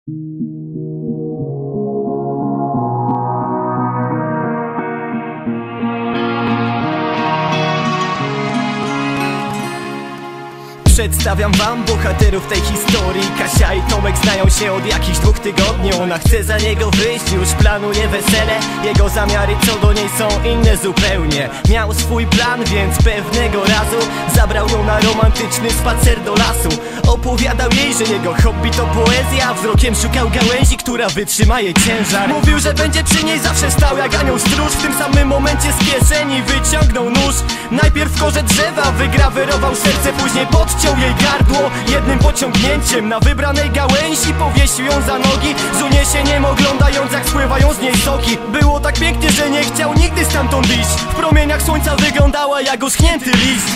Przedstawiam wam bohaterów tej historii. Kasia i Tomek znają się od jakichś 2 tygodni. Ona chce za niego wyjść, już planuje wesele. Jego zamiary co do niej są inne zupełnie. Miał swój plan, więc pewnego razu zabrał ją na romantyczny spacer do lasu. Opowiadał jej, że jego hobby to poezja, a wzrokiem szukał gałęzi, która wytrzyma jej ciężar. Mówił, że będzie przy niej zawsze stał jak anioł stróż. W tym samym momencie z kieszeni wyciągnął nóż. Najpierw w korze drzewa wygrawerował serce, później podciął jej gardło jednym pociągnięciem. Na wybranej gałęzi powiesił ją za nogi, z uniesieniem oglądając jak spływają z niej soki. Było tak pięknie, że nie chciał nigdy stamtąd iść. W promieniach słońca wyglądała jak uschnięty list.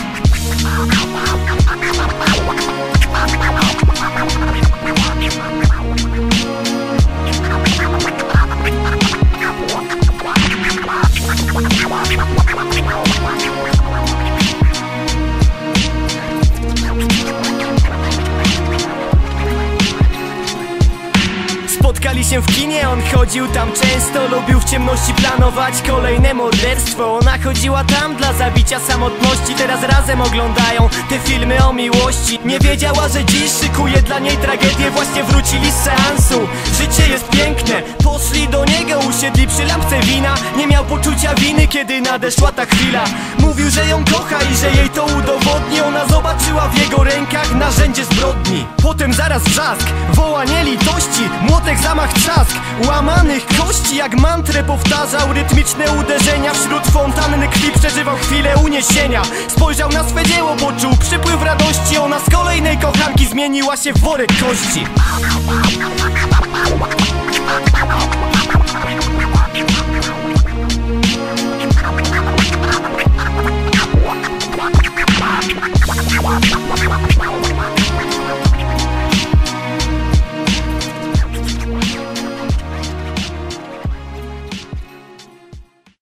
Spotkali się w kinie, on chodził tam często. Lubił w ciemności planować kolejne morderstwo. Ona chodziła tam dla zabicia samotności. Teraz razem oglądają te filmy o miłości. Nie wiedziała, że dziś szykuje dla niej tragedię. Właśnie wrócili z seansu. Życie jest piękne. Poszli do niego, usiedli przy lampce wina. Nie miał poczucia winy, kiedy nadeszła ta chwila. Mówił, że ją kocha i że jej to udowodni. Ona zobaczyła w jego rękach narzędzie zbrodni. Potem zaraz wrzask, wołanie litości, młotek, zamach, trzask łamanych kości. Jak mantrę powtarzał rytmiczne uderzenia. Wśród fontanny krwi przeżywał chwilę uniesienia. Spojrzał na swe dzieło, poczuł przypływ radości. Ona z kolejnej kochanki zmieniła się w worek kości.